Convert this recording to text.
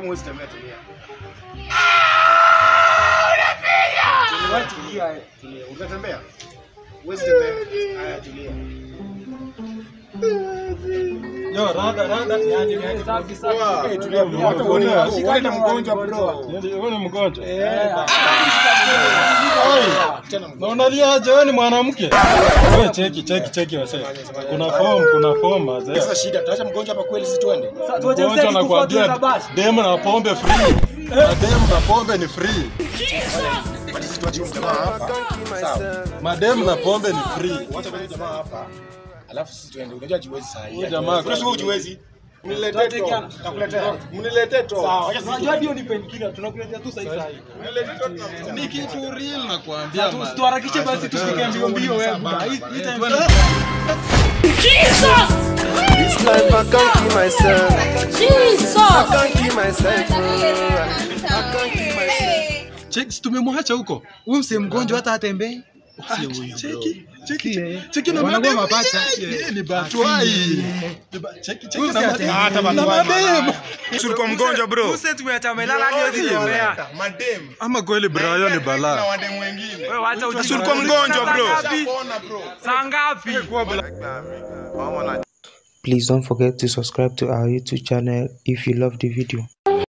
huwezi tembea tulia. Tulia. Utatembea? Huwezi tembea. Haya tulia. Yo, rada niaje safi. Tulia bro. Uone na mgonjwa bro. Uone mgonjwa. Na unaliaje wewe ni mwanamke? Wewe cheki wase. Kuna form wase. Sasa shida, tutaacha mgonjwa hapa kweli si tuende? Sasa tuache mzee kufuata basi. Dem na pombe free. Madem na pombe ni free. Basi situache mjamaa hapa. Sawa. Madem na pombe ni free. Wacha bali jamaa hapa. Alafu sisi tuende. Unajua jiwezi saa hii. Huyu jamaa kwa sababu jiwezi. Mniletee tu. Tutakuletea. Mniletee tu. Sawa. Unajua hiyo ni painkiller. Tunakuletea tu sasa hivi. Mniletee tu tunamtia. Ni kitu real nakwambia. Tuharakishe basi tufike mbio wewe. Hii time. Jesus! This life I can't keep myself. Jesus! I can't keep myself. I can't keep myself. Cheki tumemwacha huko. Huyu msee mgonjwa hata atembei. Cheki na madem mapacha. Ni batwai. Cheki na hata madem. Tulikuwa mgonjwa bro. Sasa tumeacha melala hadi tembea. Madem. Ama kweli Brian ni balaa. Na wadem wengine. Wewe acha ujinga. Tulikuwa mgonjwa bro. Saa ngapi? Please don't forget to subscribe to our YouTube channel if you love the video.